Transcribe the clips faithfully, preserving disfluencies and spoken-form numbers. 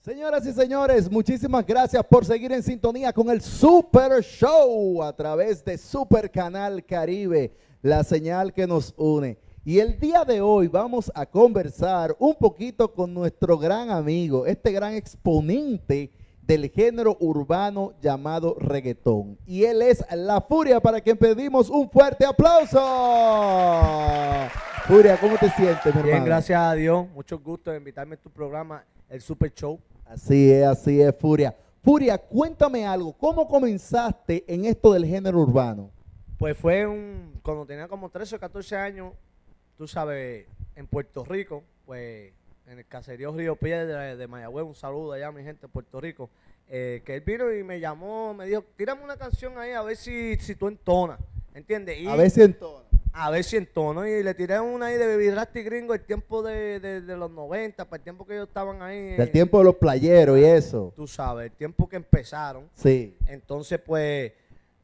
Señoras y señores, muchísimas gracias por seguir en sintonía con el Super Show a través de Super Canal Caribe, la señal que nos une. Y el día de hoy vamos a conversar un poquito con nuestro gran amigo, este gran exponente del género urbano llamado reggaetón. Y él es La Furia, para quien pedimos un fuerte aplauso. Furia, ¿cómo te sientes, mi hermano? Bien, gracias a Dios. Mucho gusto de invitarme a tu programa, el Super Show. Así es, así es, Furia. Furia, cuéntame algo. ¿Cómo comenzaste en esto del género urbano? Pues fue un, cuando tenía como trece o catorce años, tú sabes, en Puerto Rico, pues en el caserío Río Piedra de, de Mayagüez, un saludo allá a mi gente de Puerto Rico, eh, que él vino y me llamó, me dijo, tírame una canción ahí a ver si, si tú entonas, ¿entiendes? Y a ver si entonas. A ver si entono, y le tiré una ahí de Baby Rasty Gringo, el tiempo de, de, de los noventa, para el tiempo que ellos estaban ahí. Del tiempo de los playeros y eso. Tú sabes, el tiempo que empezaron. Sí. Entonces, pues,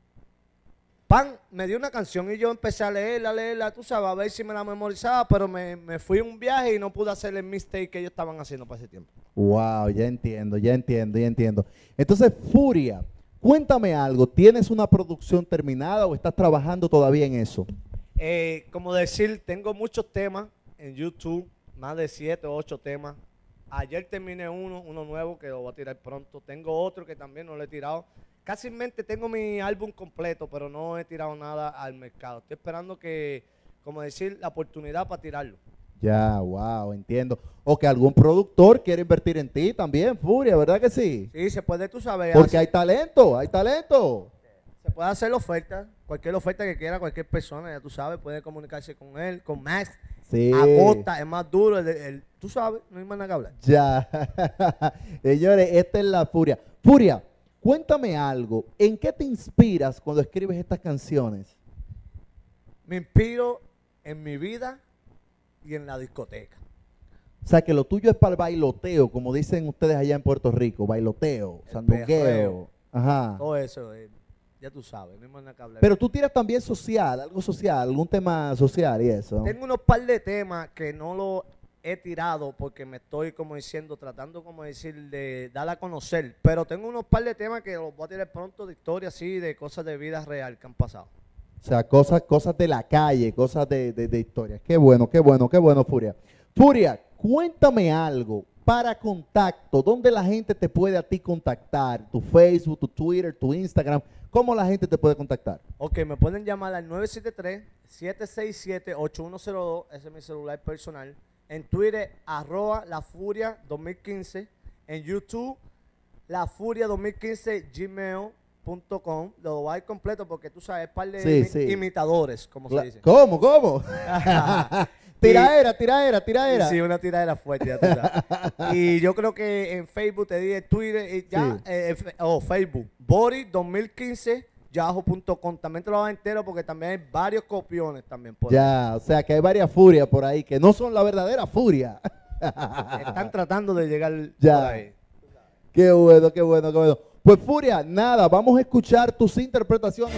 pan, me dio una canción y yo empecé a leerla, a leerla, tú sabes, a ver si me la memorizaba, pero me, me fui a un viaje y no pude hacer el mistake que ellos estaban haciendo para ese tiempo. Wow, ya entiendo, ya entiendo, ya entiendo. Entonces, Furia, cuéntame algo, ¿tienes una producción terminada o estás trabajando todavía en eso? Eh, como decir, tengo muchos temas en YouTube, más de siete o ocho temas. Ayer terminé uno, uno nuevo que lo voy a tirar pronto. Tengo otro que también no lo he tirado. Casi en mente tengo mi álbum completo, pero no he tirado nada al mercado. Estoy esperando que, como decir, la oportunidad para tirarlo. Ya, wow, entiendo. O que algún productor quiere invertir en ti también, Furia, ¿verdad que sí? Sí, se puede, tú sabes. Porque hacer, hay talento, hay talento. Se puede hacer oferta, cualquier oferta que quiera, cualquier persona, ya tú sabes, puede comunicarse con él, con Max. Sí. Acosta, es más duro, el, el, tú sabes, no hay más nada que hablar. Ya. Señores, esta es La Furia. Furia, cuéntame algo. ¿En qué te inspiras cuando escribes estas canciones? Me inspiro en mi vida y en la discoteca. O sea, que lo tuyo es para el bailoteo, como dicen ustedes allá en Puerto Rico, bailoteo, sandungueo. Ajá. Todo eso, eh, ya tú sabes, no hay más nada que hablar. Pero tú tiras también social, algo social, algún tema social y eso. Tengo unos par de temas que no los he tirado porque me estoy, como diciendo, tratando, como decir, de dar a conocer. Pero tengo unos par de temas que los voy a tirar pronto, de historia así, de cosas de vida real que han pasado. O sea, cosas, cosas de la calle, cosas de, de, de historia. Qué bueno, qué bueno, qué bueno, Furia. Furia, cuéntame algo para contacto. ¿Dónde la gente te puede a ti contactar? Tu Facebook, tu Twitter, tu Instagram. ¿Cómo la gente te puede contactar? Ok, me pueden llamar al nueve siete tres, siete seis siete, ocho uno cero dos. Ese es mi celular personal. En Twitter, arroba La Furia dos mil quince. En YouTube, La Furia dos mil quince gmail punto com. Lo voy a ir completo porque tú sabes, es par de Sí, imi sí. imitadores, como se dice. ¿Cómo, cómo? Tiraera, tiraera, tiraera. Sí, una tiradera fuerte, ya tú sabes. Y yo creo que en Facebook te dije Twitter y ya, Sí. eh, oh, Facebook, Bori dos mil quince yahoo punto com. También te lo vas entero porque también hay varios copiones también por Ya, o sea que hay varias furias por ahí que no son la verdadera furia. ahí. Están tratando de llegar Ya. por ahí. Qué bueno, qué bueno, qué bueno. Pues Furia, nada, vamos a escuchar tus interpretaciones.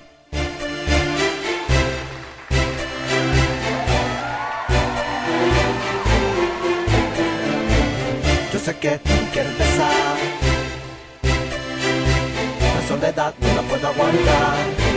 Yo sé que tú quieres besar, la soledad no la puedo aguantar.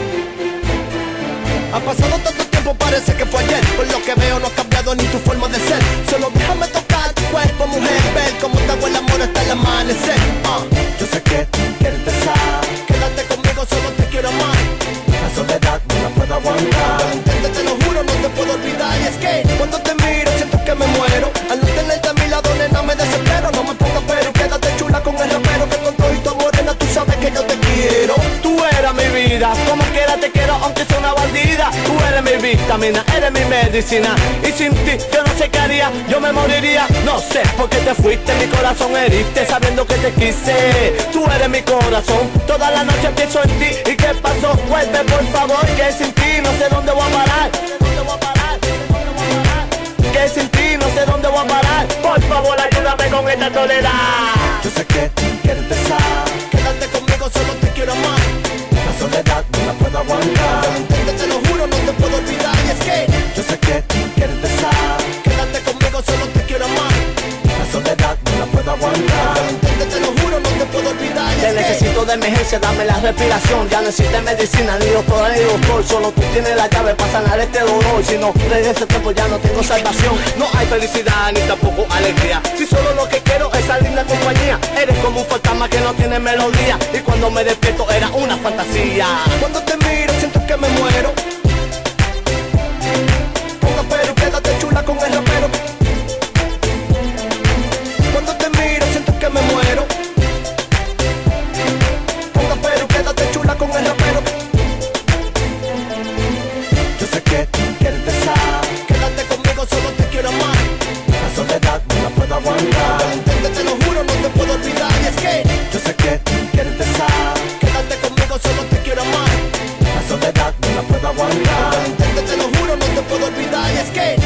Ha pasado tanto tiempo, parece que fue ayer. Por lo que veo no ha cambiado ni tu forma de ser. Solo déjame tocar tu cuerpo, mujer, ver cómo te hago el amor hasta el amanecer. uh. Yo sé que tú quieres besar, quédate conmigo, solo te quiero amar. La soledad no la puedo aguantar. Yo lo intento, te lo juro, no te puedo olvidar. Y es que cuando te miro siento que me muero. Al no tenerte a mi lado, nena, me desespero. No me pongas pero, quédate chula con el rapero que con todo y tu morena, tú sabes que yo te quiero. Tú eras mi vida, como quiera te quiero, aunque sea una bandida. Tú eres mi vitamina, eres mi medicina. Y sin ti yo no sé qué haría, yo me moriría. No sé por qué te fuiste, mi corazón heriste, sabiendo que te quise. Tú eres mi corazón, toda la noche pienso en ti. ¿Y qué pasó? Vuelve por favor, que sin ti no sé dónde voy a parar. ¿Dónde voy a parar? ¿Dónde voy a parar? Que sin ti no sé dónde voy a parar. Por favor ayúdame con esta soledad. Yo sé que tú quieres besar, quédate conmigo, solo te quiero amar. La soledad no la puedo aguantar. Yo lo intento, te lo juro, no te puedo olvidar. Y es que yo sé que tú quieres besar, quédate conmigo, solo te quiero amar. La soledad no la puedo aguantar. de emergencia, dame la respiración. Ya no existe medicina, ni doctor ni doctor. Solo tú tienes la llave para sanar este dolor. Si no, desde ese tiempo ya no tengo salvación. No hay felicidad ni tampoco alegría. Si solo lo que quiero es esa linda compañía. Eres como un fantasma que no tiene melodía. Y cuando me despierto era una fantasía. Cuando te miro siento que me muero. Ponga pero, quédate chula con el rapero. Cuando te miro siento que me muero. Ponga pero, quédate chula con el rapero. Yo sé que tú quieres besar. Quédate conmigo, solo te quiero amar. La soledad no la puedo aguantar. Entiende, te lo juro, no te puedo olvidar. Y es que yo sé que tú quieres besar. Quédate conmigo, solo te quiero amar. La soledad no la puedo aguantar. Entiende, te lo juro, no te puedo olvidar. Y es que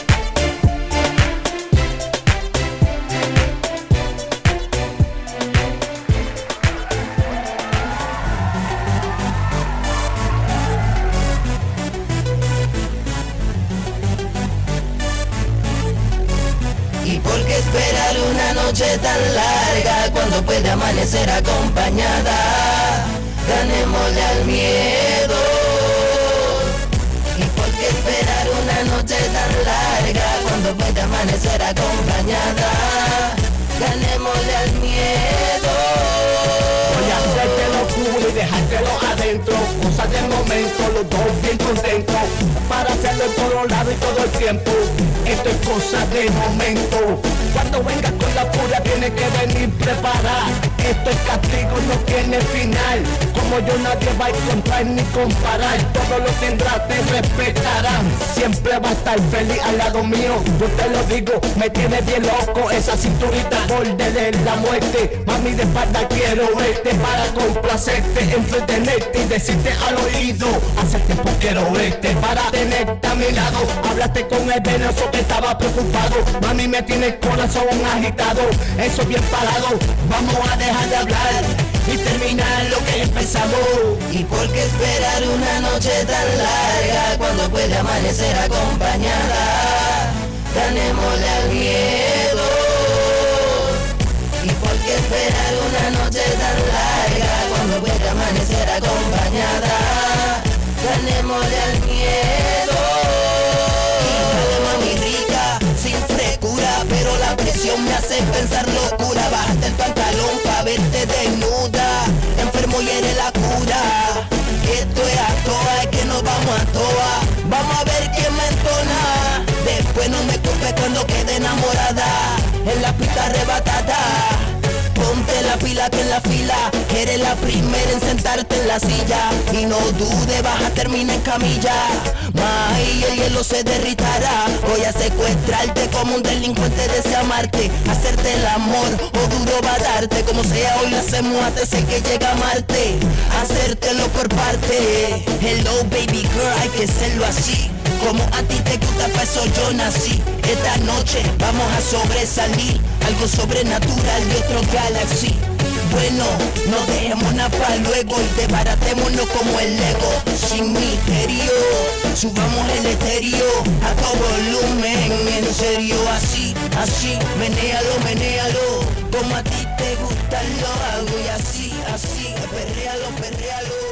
¿y por qué esperar una noche tan larga cuando puede amanecer acompañada? Ganémosle al miedo. ¿Y por qué esperar una noche tan larga cuando puede amanecer acompañada? Ganémosle al miedo. voy a hacerte locura y dejártelo adentro. Cosas del momento, los dos bien contentos. Para hacerlo en todos lados y todo el tiempo. Esto es cosa de momento. Cuando vengas con la furia tienes que venir preparada. Esto es castigo, no tiene final. Como yo nadie va a encontrar ni comparar. Todo lo tendrás, te respetarán. Siempre va a estar feliz al lado mío. Yo te lo digo, me tiene bien loco. Esa cinturita borde de la muerte. Mami, de espalda quiero verte para complacerte, entretenerte y decirte al oído. Hace tiempo quiero verte para tenerte a mi lado. Hablaste con el venoso que estaba preocupado. Mami, me tiene el corazón agitado. Eso bien parado. Vamos a dejar de hablar y terminar lo que empezamos. ¿Y por qué esperar una noche tan larga cuando puede amanecer acompañada? Ganémosle al miedo. ¿Y por qué esperar una noche tan larga cuando puede amanecer acompañada? Ganémosle al miedo. Y dale, mami rica, sin frescura, pero la presión me hace pensar locura. Bájate el pantalón pa' verte desnuda. Enfermo y eres la cura. Esto es a toa, es que nos vamos a toa. Vamos a ver quién me entona. Después no me culpes cuando quede enamorada. En la pista arrebatada. Ponte la pila que en la fila. Eres la primera en sentarte en la silla. Y no dudes, vas a terminar en camilla. May, el hielo se derritará. Voy a secuestrarte como un delincuente, desea amarte. Hacerte el amor o duro va a darte. Como sea hoy lo hacemos hasta ese que llega a Marte. Hacértelo por parte. Hello baby girl, hay que hacerlo así. Como a ti te gusta, pa' eso yo nací. Esta noche vamos a sobresalir. Algo sobrenatural de otro galaxy. Bueno, no dejemos nada pa' luego y desbaratémonos como el Lego. Sin misterio, subamos el estéreo a todo volumen. En serio, así, así, menéalo, menéalo. Como a ti te gusta lo hago y así, así, perréalo, perréalo.